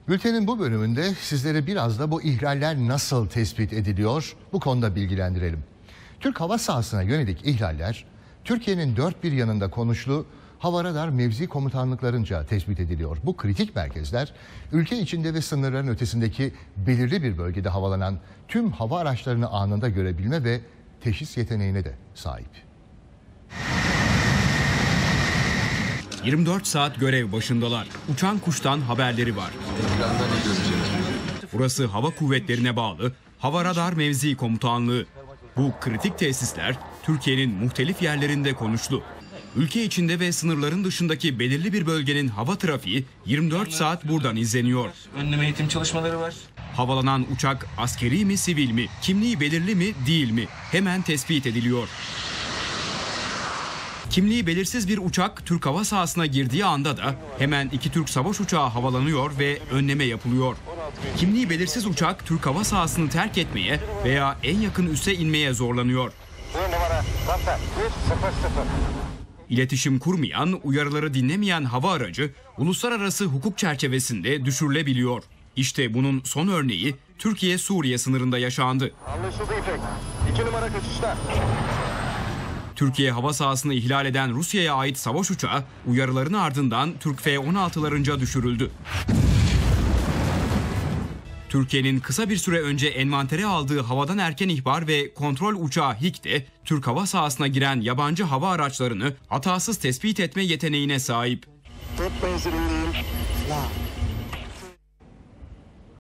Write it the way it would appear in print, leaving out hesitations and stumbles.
Bültenin bu bölümünde sizlere biraz da bu ihlaller nasıl tespit ediliyor bu konuda bilgilendirelim. Türk hava sahasına yönelik ihlaller Türkiye'nin dört bir yanında konuşlu hava radar mevzi komutanlıklarınca tespit ediliyor. Bu kritik merkezler ülke içinde ve sınırların ötesindeki belirli bir bölgede havalanan tüm hava araçlarını anında görebilme ve teşhis yeteneğine de sahip. 24 saat görev başındalar. Uçan kuştan haberleri var. Burası Hava Kuvvetlerine bağlı Hava Radar Mevzi Komutanlığı. Bu kritik tesisler Türkiye'nin muhtelif yerlerinde konuşlu. Ülke içinde ve sınırların dışındaki belirli bir bölgenin hava trafiği 24 saat buradan izleniyor. Önleme eğitim çalışmaları var. Havalanan uçak askeri mi, sivil mi, kimliği belirli mi, değil mi? Hemen tespit ediliyor. Kimliği belirsiz bir uçak Türk hava sahasına girdiği anda da hemen 2 Türk savaş uçağı havalanıyor ve önleme yapılıyor. Kimliği belirsiz uçak Türk hava sahasını terk etmeye veya en yakın üsse inmeye zorlanıyor. İletişim kurmayan, uyarıları dinlemeyen hava aracı uluslararası hukuk çerçevesinde düşürülebiliyor. İşte bunun son örneği Türkiye-Suriye sınırında yaşandı. Anlaşıldı İpek. 2 numara kaçışta. Türkiye hava sahasını ihlal eden Rusya'ya ait savaş uçağı uyarıların ardından Türk F-16'larınca düşürüldü. Türkiye'nin kısa bir süre önce envantere aldığı havadan erken ihbar ve kontrol uçağı HİK de Türk hava sahasına giren yabancı hava araçlarını hatasız tespit etme yeteneğine sahip. Top menzilindeyim.